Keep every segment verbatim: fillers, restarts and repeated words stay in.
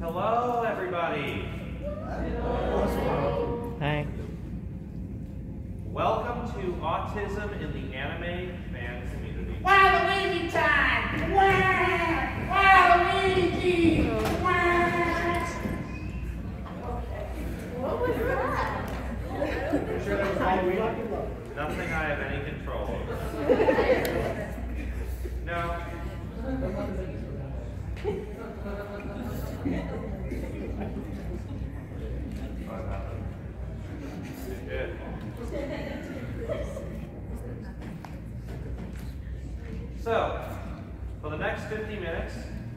Hello, everybody. Hi. Welcome to Autism in the Anime Fan Community. Waluigi time! Wah! Waluigi! Wah! What was that? I'm sure that was nothing I have any control over. No. Good. So, for the next fifty minutes,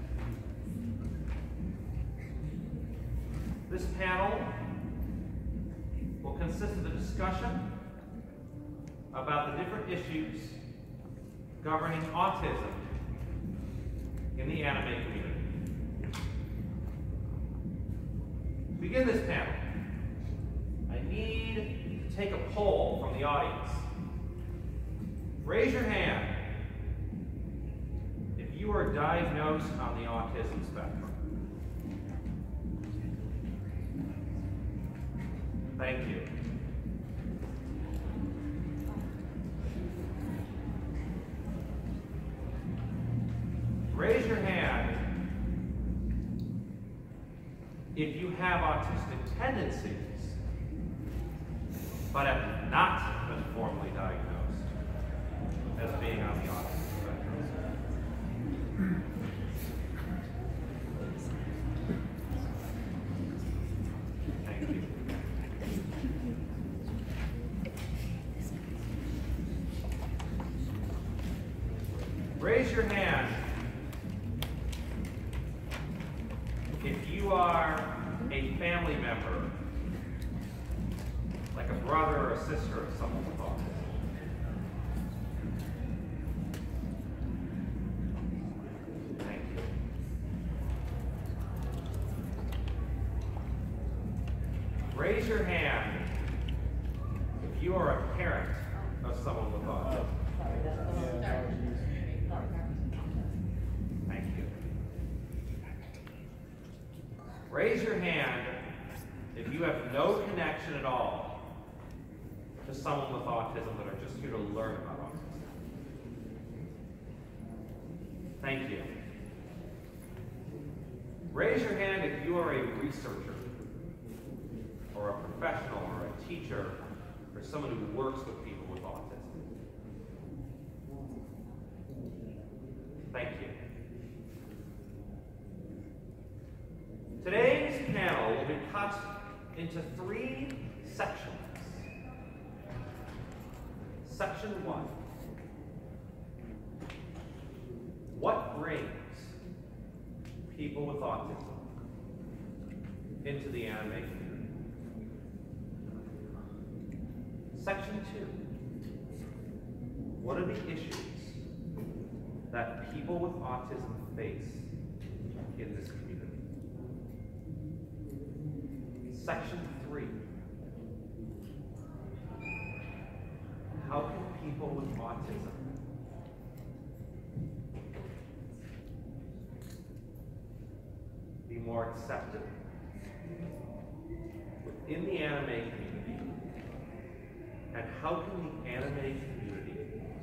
this panel will consist of a discussion about the different issues governing autism in the anime community. To begin this panel, I need to take a poll from the audience. Raise your hand if you are diagnosed on the autism spectrum. Thank you. Raise your hand if you have autistic tendencies, but have not been formally diagnosed as being on the autism spectrum. Thank you. Raise your hand if you are a family member, like a brother or a sister of someone with autism. Thank you. Raise your hand if you are a parent of someone with autism. Thank you. Raise your hand if you have no connection at all to someone with autism but are just here to learn about autism. Thank you. Raise your hand if you are a researcher or a professional or a teacher or someone who works with people with autism. Thank you. Today's panel will be cut into three sections. Section one. What brings people with autism into the anime community? Section two. What are the issues that people with autism face in this community? Section three. How can people with autism be more accepted within the anime community? And how can the anime community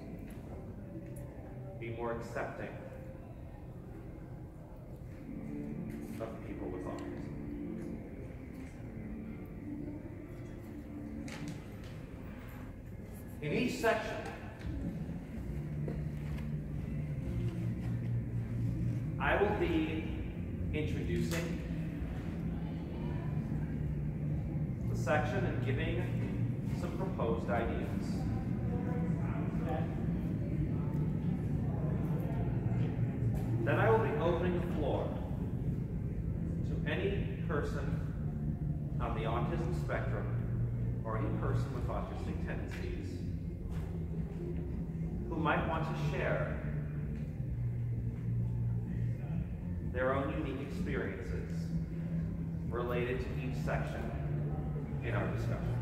be more accepting of people with autism? In each section, I will be introducing the section and giving some proposed ideas. Then I will be opening the floor to any person on the autism spectrum or any person with autistic tendencies who might want to share their own unique experiences related to each section in our discussion.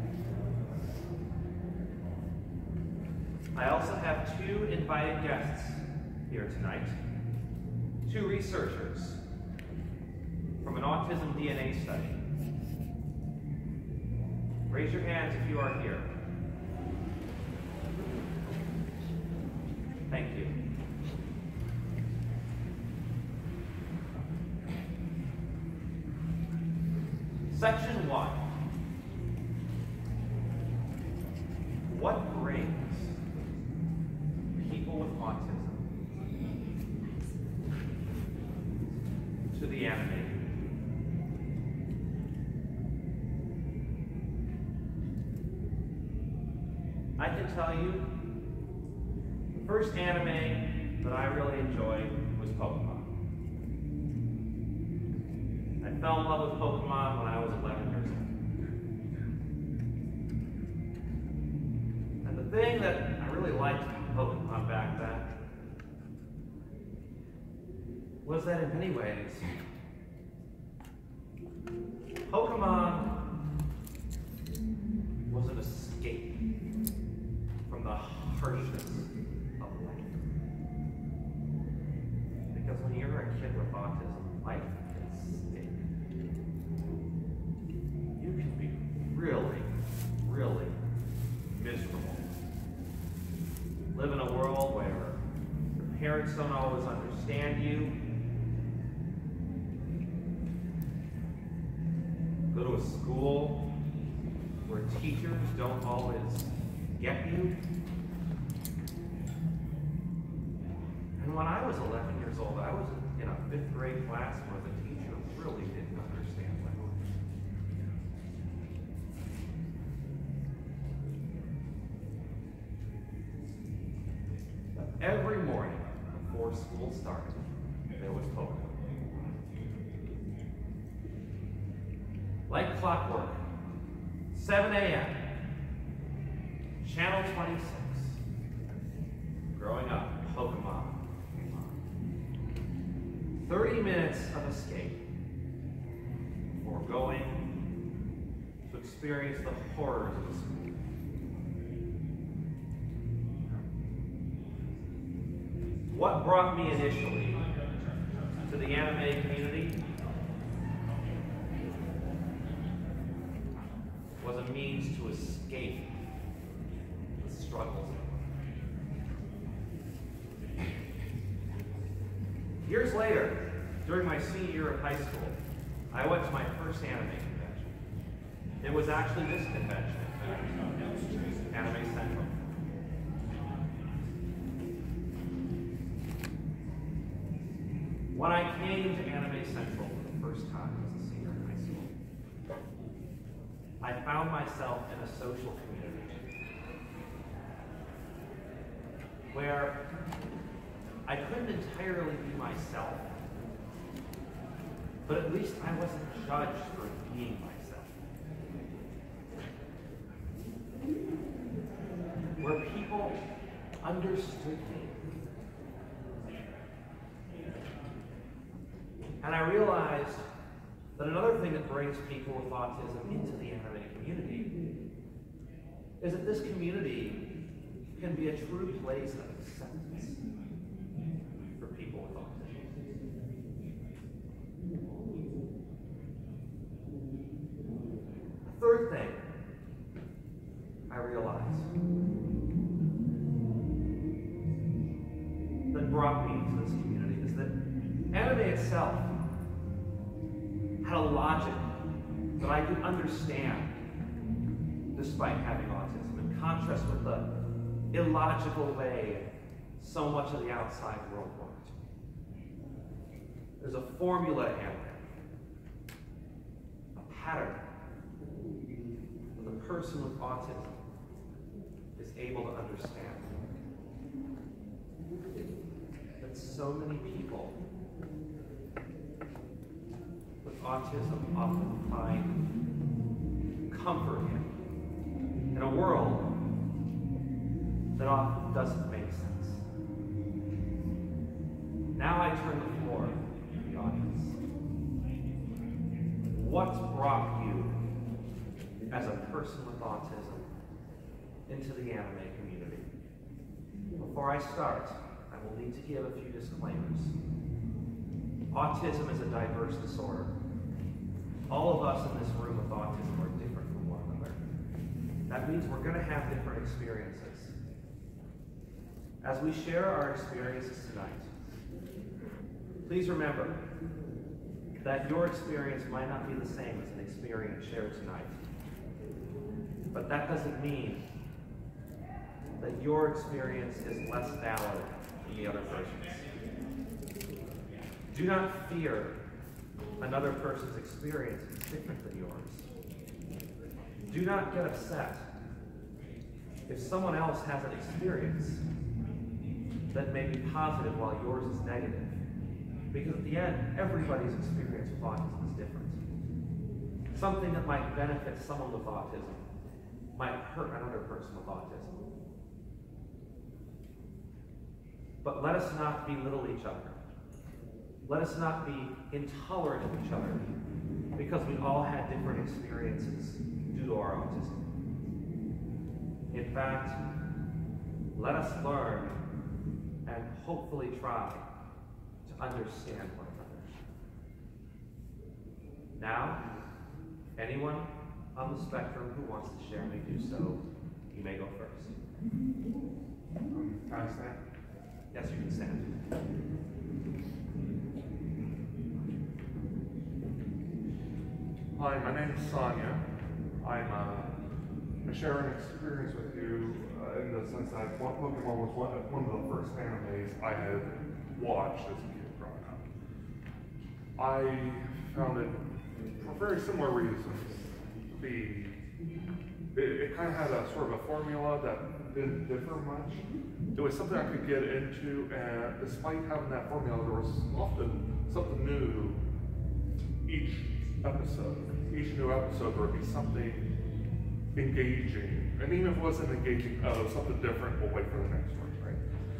I also have two invited guests here tonight, two researchers from an autism D N A study. Raise your hands if you are here. Thank you. Section one. What brings people with autism to the anime? I can tell you, the first anime that I really enjoyed was Pokemon. I fell in love with Pokemon when I was eleven years old. And the thing that I really liked about Pokemon back then was that in many ways, Pokemon was an escape from the harshness of life. Because when you're a kid with autism, life is stick. You can be really, really miserable. Live in a world where your parents don't always understand you. Go to a school where teachers don't always get you. And when I was eleven years old, I was in a fifth grade class where the teacher really didn't understand language. But every morning before school started, there was Pokemon. Like clockwork, seven A M, Channel twenty-six. Growing up, Pokemon. thirty minutes of escape before going to experience the horrors of the school. What brought me initially to the anime community was a means to escape the struggles. Years later, during my senior year of high school, I went to my first anime convention. It was actually this convention, Anime Central. When I came to Anime Central for the first time as a senior in high school, I found myself in a social community where I couldn't entirely be myself, but at least I wasn't judged for being myself. Where people understood me. And I realized that another thing that brings people with autism into the anime community is that this community can be a true place of acceptance for people with autism. The third thing I realized that brought me to this community is that anime itself had a logic that I could understand despite having autism, in contrast with the illogical way so much of the outside world worked. There's a formula in it, a pattern that the person with autism is able to understand. But so many people with autism often find comfort in, in a world that often doesn't make sense. Now I turn the floor to the audience. What's brought you, as a person with autism, into the anime community? Before I start, I will need to give a few disclaimers. Autism is a diverse disorder. All of us in this room with autism are different from one another. That means we're going to have different experiences. As we share our experiences tonight, please remember that your experience might not be the same as an experience shared tonight. But that doesn't mean that your experience is less valid than the other person's. Do not fear another person's experience is different than yours. Do not get upset if someone else has an experience that may be positive while yours is negative. Because at the end, everybody's experience with autism is different. Something that might benefit someone with autism might hurt another person with autism. But let us not belittle each other. Let us not be intolerant of each other because we all had different experiences due to our autism. In fact, let us learn and hopefully try to understand one another. Now, anyone on the spectrum who wants to share may do so. You may go first. Um, can I stand? Yes, you can stand. Hi, my name is Sonia. I'm uh, sharing an experience with you uh, in the sense that Pokemon was one, one of the first animes I had watched as a kid growing up. I found it, for very similar reasons, to be, it, it kind of had a sort of a formula that didn't differ much. It was something I could get into, and despite having that formula, there was often something new each episode. Each new episode there would be something engaging. And even if it wasn't engaging, oh, something different, we'll wait for the next one, right?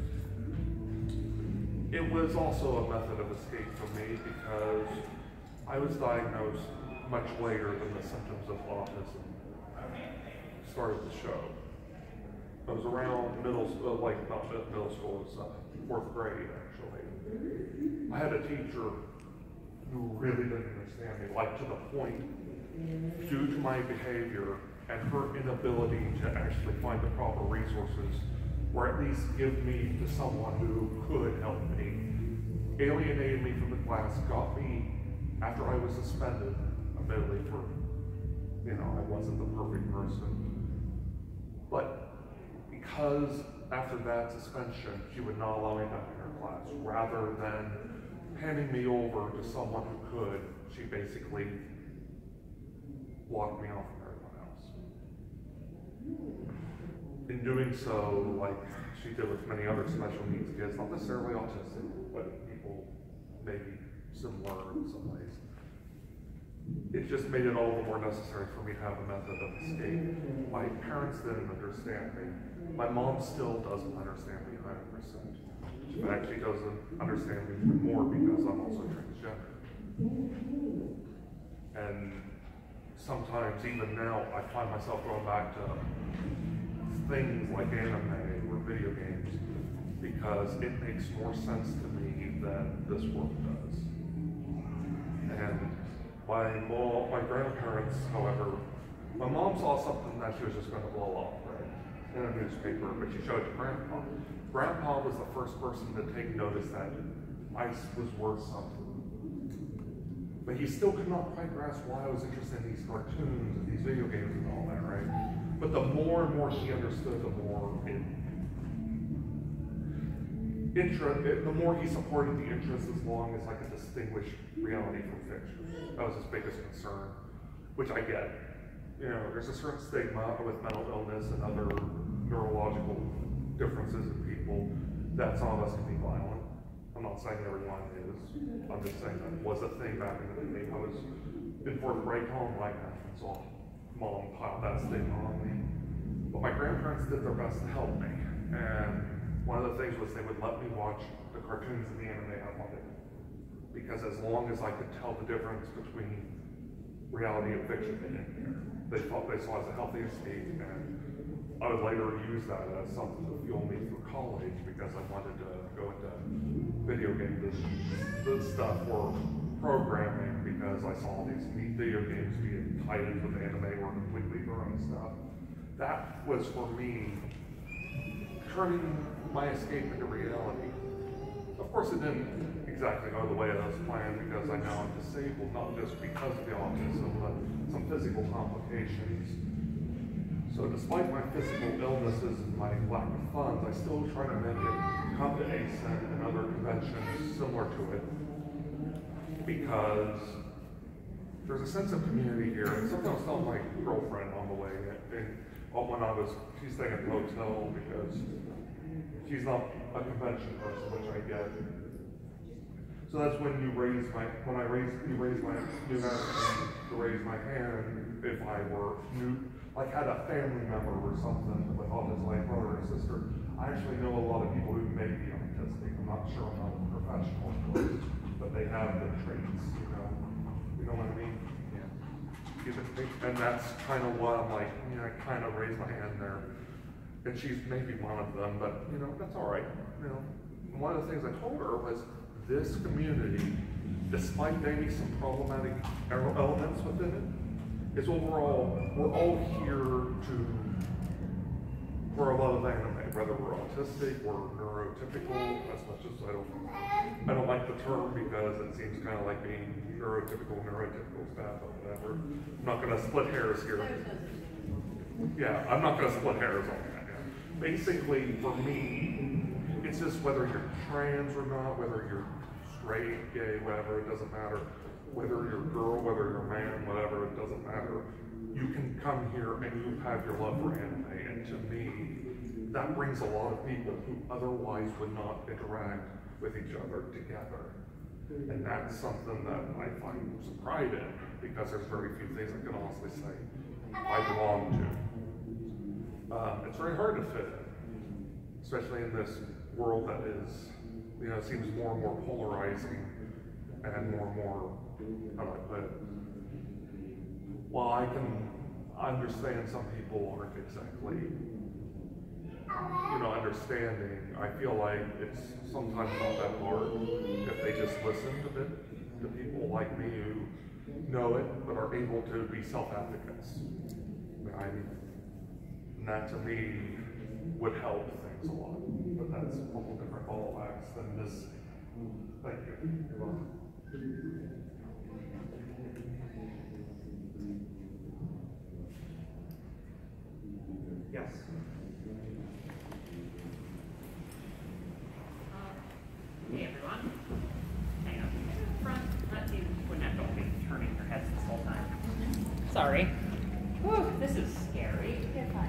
It was also a method of escape for me because I was diagnosed much later than the symptoms of autism started to show. I was around middle, uh, like not middle school, it was uh, fourth grade actually. I had a teacher who really didn't understand me, like to the point, due to my behavior and her inability to actually find the proper resources, or at least give me to someone who could help me, alienated me from the class, got me, after I was suspended, admittedly for, you know, I wasn't the perfect person, but because after that suspension, she would not allow me back in her class, rather than handing me over to someone who could, she basically blocked me off from everyone else. In doing so, like she did with many other special needs kids, not necessarily autistic, but people maybe similar in some ways. It just made it all the more necessary for me to have a method of escape. My parents didn't understand me. My mom still doesn't understand me one hundred percent. In fact, she doesn't understand me even more because I'm also transgender. And sometimes, even now, I find myself going back to things like anime or video games because it makes more sense to me than this world does. And my mom, my grandparents, however, my mom saw something that she was just going to blow off, right, in a newspaper, but she showed it to Grandpa. Grandpa was the first person to take notice that ice was worth something. But he still could not quite grasp why I was interested in these cartoons and these video games and all that, right? But the more and more he understood, the more it, intra, it, the more he supported the interest as long as I could distinguish reality from fiction. That was his biggest concern, which I get. You know, there's a certain stigma with mental illness and other neurological differences in people that some of us can be violent. I'm not saying everyone is. I'm just saying that was a thing back in the day. I was in fourth grade home right now, and so mom piled that stigma on me. But my grandparents did their best to help me. And one of the things was they would let me watch the cartoons and the anime I wanted. Because as long as I could tell the difference between reality and fiction, they didn't care. They thought they saw it as a healthy escape, and I would later use that as something to fuel me through college because I wanted to go into video game this, this stuff or programming because I saw these neat video games being tied into with anime or completely their own stuff. That was for me turning my escape into reality. Of course, it didn't exactly go the way I was planned because I know I'm disabled, not just because of the autism, but some physical complications. So despite my physical illnesses and my lack of funds, I still try to make it come to A C E N and other conventions similar to it because there's a sense of community here. And something I was telling my girlfriend on the way, and when I was, she's staying at the hotel because she's not a convention person, which I get. So that's when you raise my, when I raise, you raise my, you asked me to raise my hand if I were new, like had a family member or something with autism, like brother or sister. I actually know a lot of people who may be autistic. I'm not sure, I'm not a professional, of course, but they have the traits, you know, you know what I mean? Yeah. And that's kind of what I'm like, you know, I kind of raise my hand there. And she's maybe one of them, but you know, that's all right. You know, one of the things I told her was this community, despite maybe some problematic elements within it, is overall, we're all here to, for a lot of anime, whether we're autistic or neurotypical, as much as I don't, I don't like the term because it seems kind of like being neurotypical, neurotypical stuff or whatever. I'm not gonna split hairs here. Yeah, I'm not gonna split hairs on that. Yeah. Basically, for me, it's just whether you're trans or not, whether you're straight, gay, whatever, it doesn't matter. Whether you're a girl, whether you're a man, whatever, it doesn't matter. You can come here and you have your love for anime, and to me, that brings a lot of people who otherwise would not interact with each other together. And that's something that I find some pride in, because there's very few things I can honestly say I belong to. Um, it's very hard to fit in, especially in this world that is, you know, seems more and more polarizing and more and more, how do I put it? Well, I can understand some people aren't exactly, you know, understanding. I feel like it's sometimes not that hard if they just listen a bit to people like me who know it but are able to be self-advocates. I mean, and that to me would help things a lot. But that's a whole different ball of wax than this. Thank you. You're welcome. Yes. Uh, hey everyone. Hang on. In front. That you wouldn't have to be turning your heads this whole time. Sorry. Whew, this is scary. You're fine.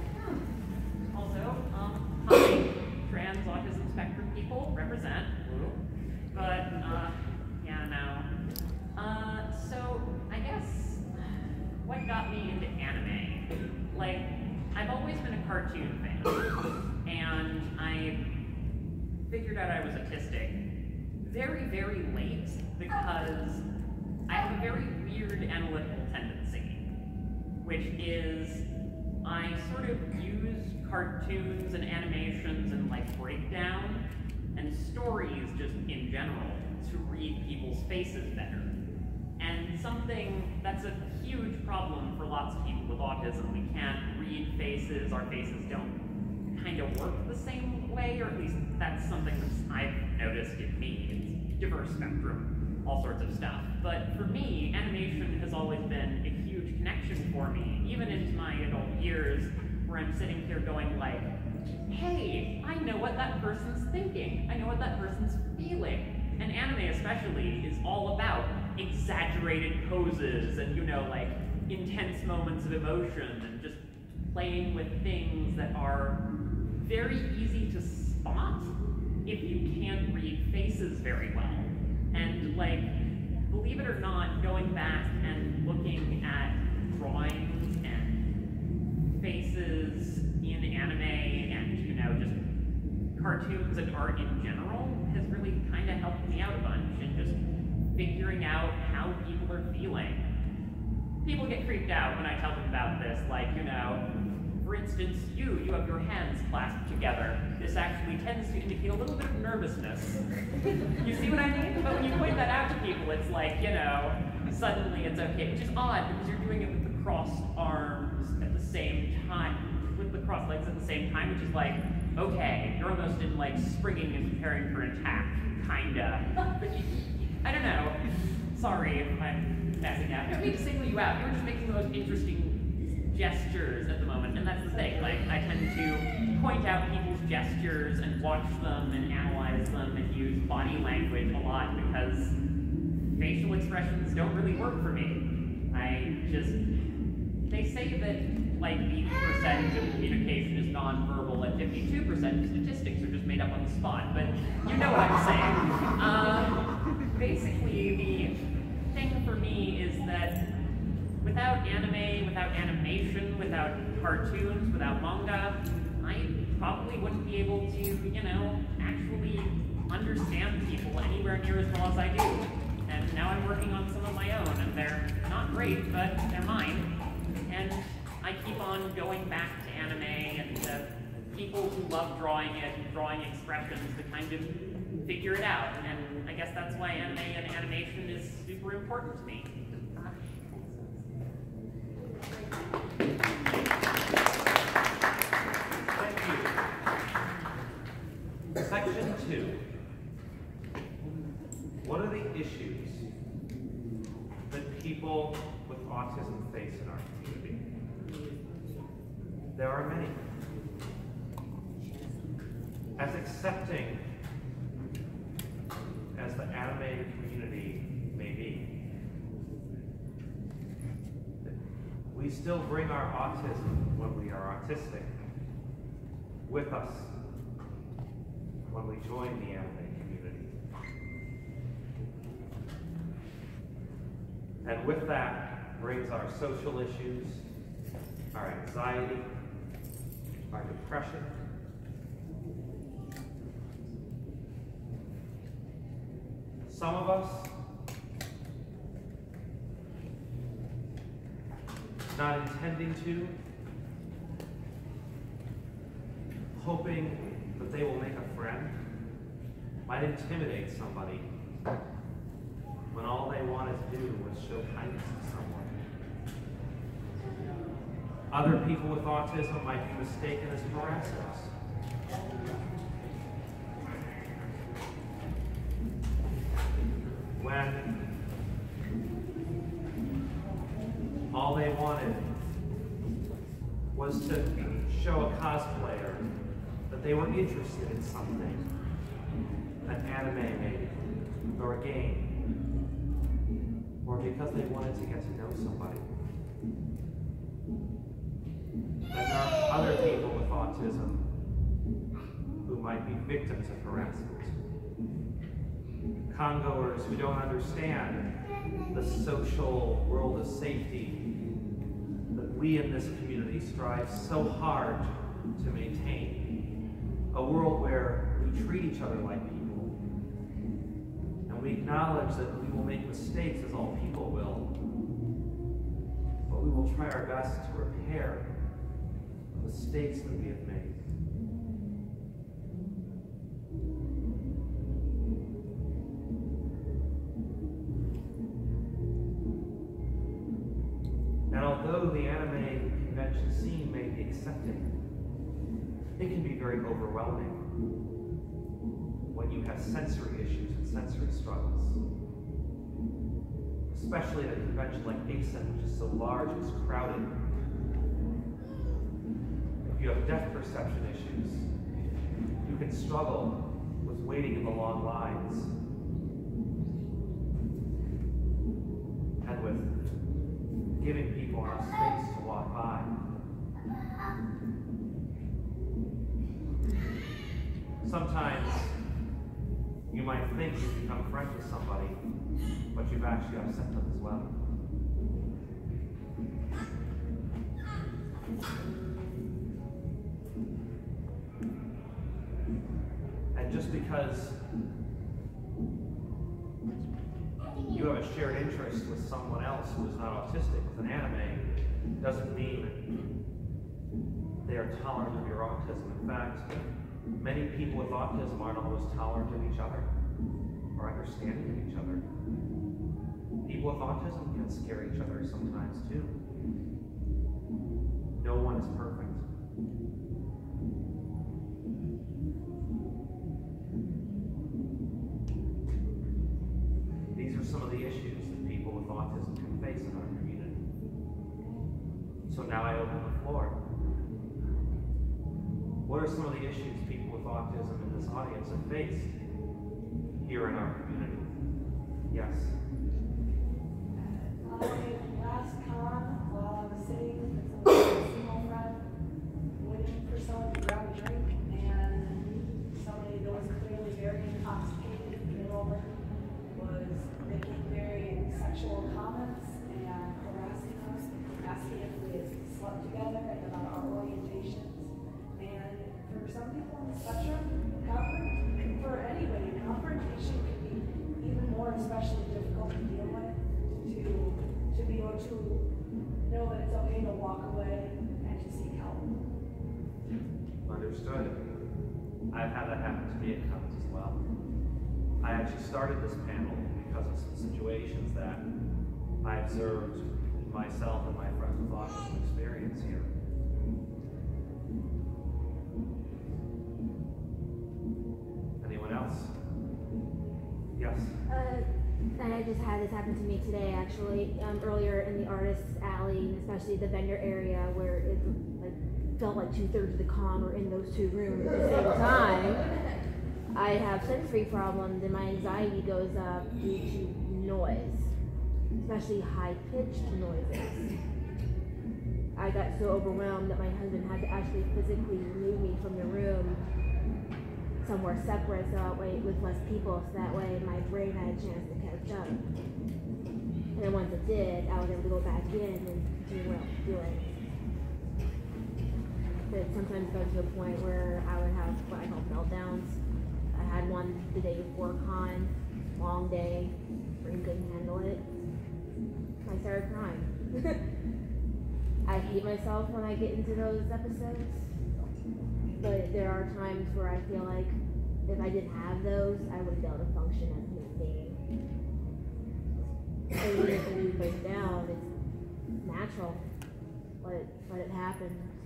Also, um, hi, trans autism spectrum people represent. But, uh, yeah, no. Uh, so, I guess, what got me into anime? Like, I've always been a cartoon fan, and I figured out I was autistic very, very late because I have a very weird analytical tendency, which is I sort of use cartoons and animations and like breakdown and stories just in general to read people's faces better. And something that's a huge problem for lots of people with autism. We can't read faces, our faces don't kind of work the same way, or at least that's something that I've noticed in me. It's diverse spectrum, all sorts of stuff. But for me, animation has always been a huge connection for me, even into my adult years, where I'm sitting here going like, hey, I know what that person's thinking. I know what that person's feeling. And anime especially is all about exaggerated poses and, you know, like intense moments of emotion and just playing with things that are very easy to spot if you can't read faces very well. And like, believe it or not, going back and looking at drawings and faces in anime and, you know, just cartoons and art in general has really kind of helped me out a bunch in just figuring out how people are feeling. People get freaked out when I tell them about this, like, you know, for instance, you, you have your hands clasped together. This actually tends to indicate a little bit of nervousness. You see what I mean? But when you point that out to people, it's like, you know, suddenly it's okay, which is odd because you're doing it with the crossed arms at the same time, with the crossed legs at the same time, which is like, okay, you're almost in like springing and preparing for an attack, kinda. But you, I don't know. Sorry if I'm messing up. I don't mean to single you out. You're just making the most interesting gestures at the moment, and that's the thing. Like, I tend to point out people's gestures and watch them and analyze them and use body language a lot because facial expressions don't really work for me. I just, they say that like the percentage of communication is nonverbal at fifty-two percent. Statistics are just made up on the spot, but you know what I'm saying. Um, basically, the thing for me is that without anime, without animation, without cartoons, without manga, I probably wouldn't be able to, you know, actually understand people anywhere near as well as I do. And now I'm working on some of my own, and they're not great, but they're mine. And I keep on going back to anime and to people who love drawing it and drawing expressions to kind of figure it out. And I guess that's why anime and animation is super important to me. Thank you. Section two. What are the issues that people with autism face in our community? There are many. As accepting as the anime community may be, we still bring our autism when we are autistic with us when we join the anime community. And with that brings our social issues, our anxiety, our depression, some of us not intending to, hoping that they will make a friend, might intimidate somebody when all they wanted to do was show kindness to someone. Other people with autism might be mistaken as harassers. When all they wanted was to show a cosplayer that they were interested in something, an anime maybe, or a game, or because they wanted to get to know somebody. And there are other people with autism who might be victims of harassment. Congoers who don't understand the social world of safety that we in this community strive so hard to maintain. A world where we treat each other like people, and we acknowledge that we will make mistakes, as all people will, but we will try our best to repair the mistakes that we have made. And although the anime convention scene may be accepting, it can be very overwhelming when you have sensory issues and sensory struggles. Especially at a convention like A C E N, which is so large, it's crowded. If you have depth perception issues, you can struggle with waiting in the long lines and with giving people enough space to walk by. Sometimes you might think you've become friends with somebody, but you've actually upset them as well. And just because you have a shared interest with someone else who is not autistic with an anime doesn't mean they are tolerant of your autism. In fact, Many people with autism aren't always tolerant of each other or understanding of each other. People with autism can scare each other sometimes too. No one is perfect. These are some of the issues that people with autism can face in our community. So now I open the floor. What are some of the issues people with autism in this audience have faced here in our community? Yes. Uh, last con, while I was sitting with some small friend, waiting for someone to grab a drink, and somebody that was clearly very intoxicated came over, was making very sexual comments and harassing us, asking if we had slept together and about our orientations. And for some people on the spectrum, confront, for anybody, confrontation can be even more especially difficult to deal with, to, to be able to know that it's okay to walk away and to seek help. Understood. I've had that happen to me at times as well. I actually started this panel because of some situations that I observed in myself and my friends with autism experience here. Anyone else? Yes? Uh, and I just had this happen to me today, actually. Um, earlier in the artist's alley, and especially the vendor area, where it like felt like two thirds of the con were in those two rooms at the same time. I have sensory problems, and my anxiety goes up due to noise, especially high-pitched noises. I got so overwhelmed that my husband had to actually physically remove me from the room somewhere separate, so that way with less people, so that way my brain had a chance to catch up. And then once it did, I was able to go back in and continue what I was doing. But it sometimes goes to a point where I would have what I call meltdowns. I had one the day before con, long day, brain couldn't handle it. I started crying. I hate myself when I get into those episodes. But there are times where I feel like if I didn't have those, I wouldn't be able to function as a human being. And even if you break down, it's natural. Let it, let it happen.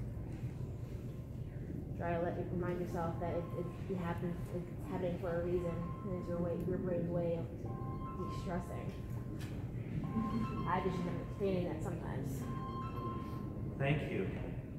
Try to let you remind yourself that it, it, it happens. It's happening for a reason. And it's your way, your brain's way of de-stressing. I just end up explaining that sometimes. Thank you.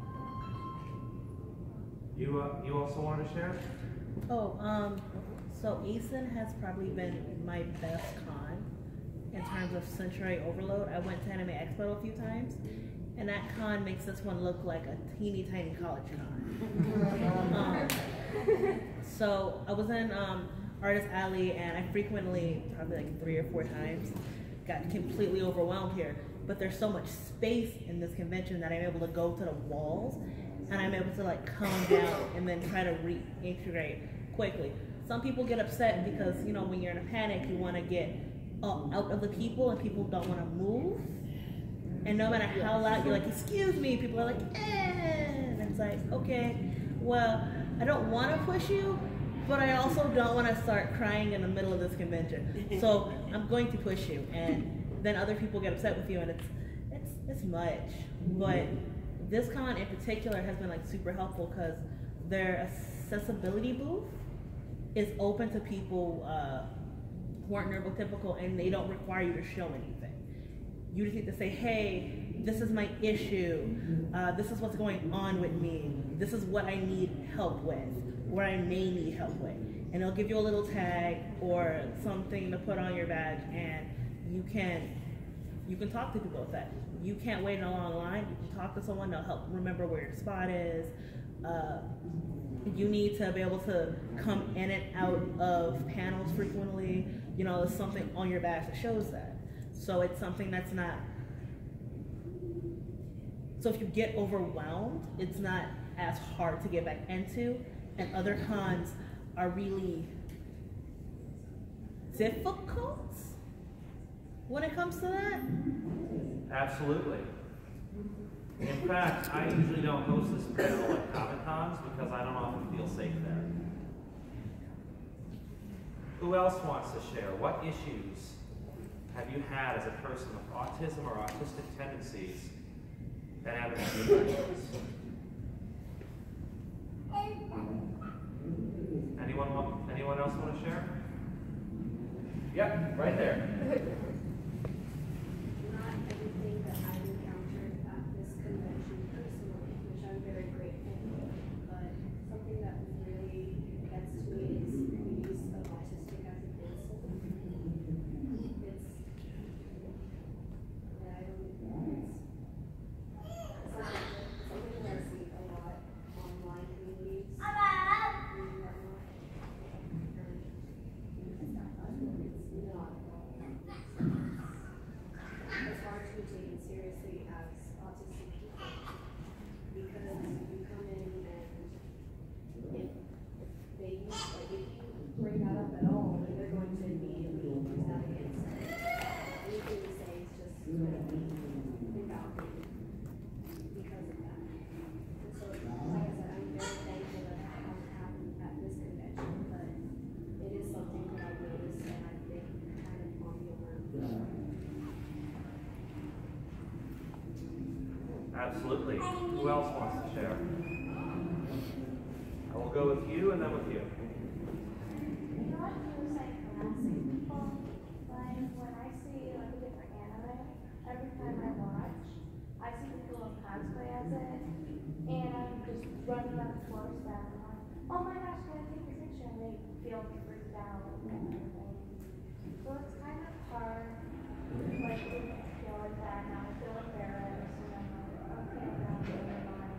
You, uh, you also want to share? Oh, um, so Easton has probably been my best con in terms of sensory overload. I went to Anime Expo a few times, and that con makes this one look like a teeny tiny college con. um, so I was in um, Artist Alley, and I frequently, probably like three or four times, got completely overwhelmed here. But there's so much space in this convention that I'm able to go to the walls, and I'm able to like calm down and then try to reintegrate quickly. Some people get upset because, you know, when you're in a panic, you want to get uh, out of the people, and people don't want to move. And no matter how loud you're like, excuse me, people are like, eh. And it's like, okay, well, I don't want to push you, but I also don't want to start crying in the middle of this convention. So I'm going to push you. And then other people get upset with you, and it's, it's, it's much. But this con in particular has been like super helpful because their accessibility booth is open to people uh, who aren't neurotypical, and they don't require you to show anything. You just need to say, hey, this is my issue. Uh, this is what's going on with me. This is what I need help with, or I may need help with. And they'll give you a little tag or something to put on your badge, and you can you can talk to people with that. You can't wait in a long line. You can talk to someone. They'll help remember where your spot is. Uh, you need to be able to come in and out of panels frequently. You know, there's something on your badge that shows that. So it's something that's not, so if you get overwhelmed, it's not as hard to get back into, and other cons are really difficult when it comes to that. Absolutely. In fact, I usually don't host this panel at Comic Cons because I don't often feel safe there. Who else wants to share? What issues have you had as a person with autism or autistic tendencies that haven't been addressed? Anyone want, anyone else want to share? Yep, right there. Not everything that I've encountered at this convention personally, which I'm very grateful for, but something that really gets to me is the use of autistic as an insult. It's, yeah, I don't, it's, it's not something that I see a lot online communities. and whatnot. It's not, it's hard to be taken seriously as autistic people because you come in and if they use, like if you bring that up at all, then they're going to immediately use that against you. Anything you say is just going to be invalidated because of that. And so, like I said, I'm very thankful that that hasn't happened at this convention, but it is something that I've noticed and I've been kind of on the alert for. Absolutely. Who else wants to share? I will go with you and then with you. You know what feels like harassing people? Like when I see like a different anime, every time I watch, I see people who cosplay as it, and I'm just running up towards them. I'm like, oh my gosh, can I take a picture? And they feel freaked out and everything. So it's kind of hard, like to feel like that. Now I feel embarrassed, and I'm like, okay, now never mind.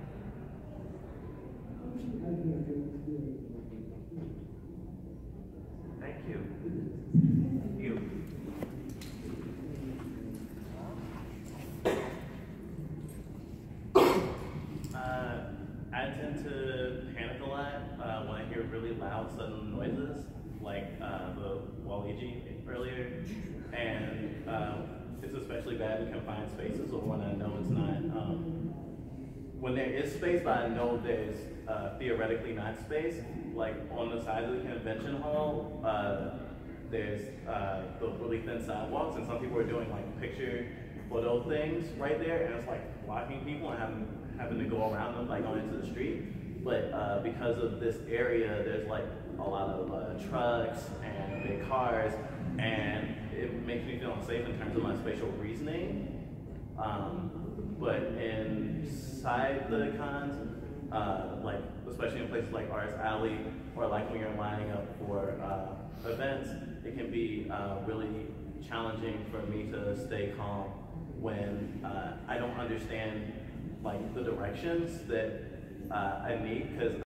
Thank you. You. Uh, I tend to panic a lot uh, when I hear really loud, sudden noises, like uh, the Waluigi earlier, and uh, it's especially bad in confined spaces or when I know it's not. Um, when there is space, but I know there's uh, theoretically not space, like on the side of the convention hall, uh, there's uh, the really thin sidewalks, and some people are doing like picture photo things right there, and it's like blocking people and having having to go around them like going into the street. But uh, because of this area, there's like a lot of uh, trucks and big cars, and it makes me feel unsafe in terms of my spatial reasoning. Um, but inside the cons, uh, like especially in places like Artist Alley, or like when you're lining up for uh, events, it can be uh, really challenging for me to stay calm when uh, I don't understand like the directions that uh, I need, because